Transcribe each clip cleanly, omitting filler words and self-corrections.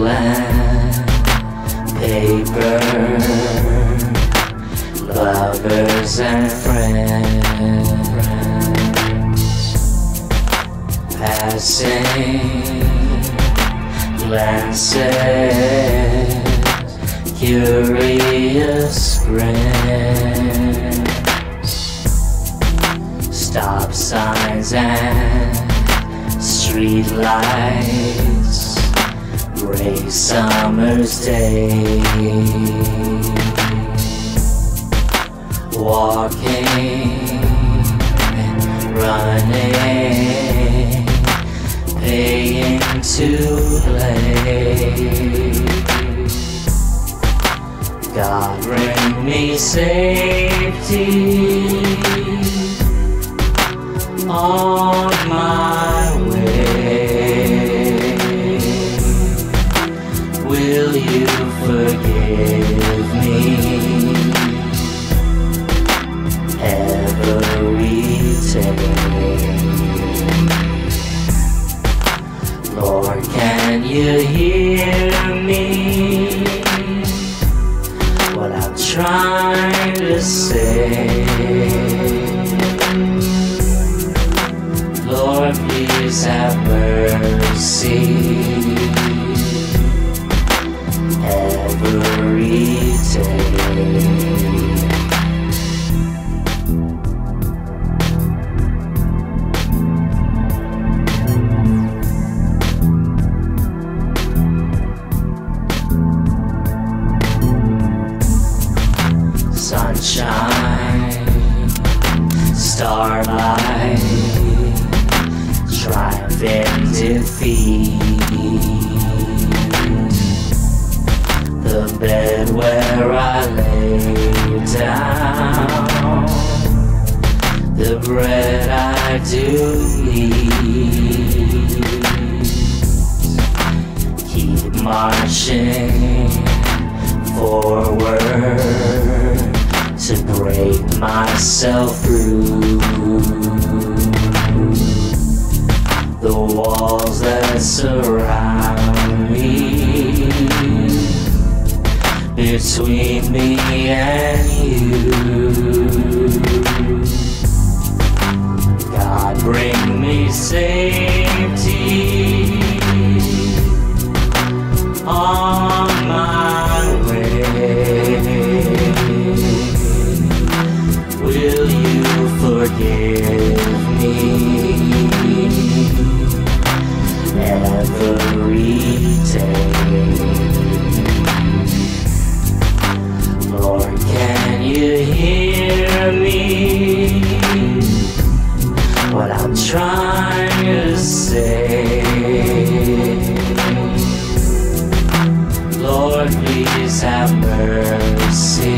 pencil and paper, lovers and friends, passing glances, curious grins, stop signs and street lights, gray summer's day, walking, running, paying to play. God bring me safety on my way. Will you forgive me every day? Lord, can you hear me? What I'm trying to say. Lord, please have mercy every day. Sunshine, starlight, triumph in defeat. The bed where I lay down, the bread I do eat. Keep marching forward to break myself through the walls that surround me, between me and you. God, bring me safety on my way. Will you forgive me every day? Lord, can you hear me? What I'm trying to say. Lord, please have mercy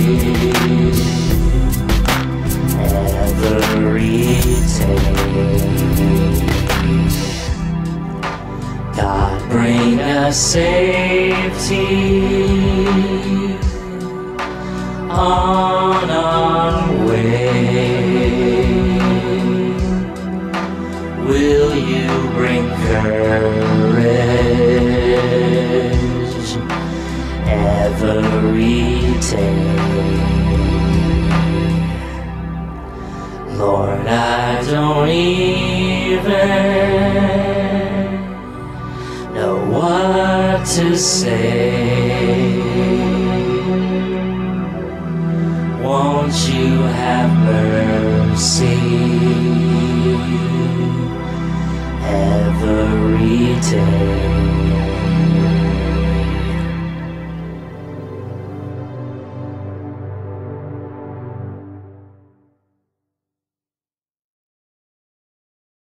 every day. God, bring us safety on our way. Will you bring courage every day? Lord, I don't even know what to say. Won't you have mercy every day?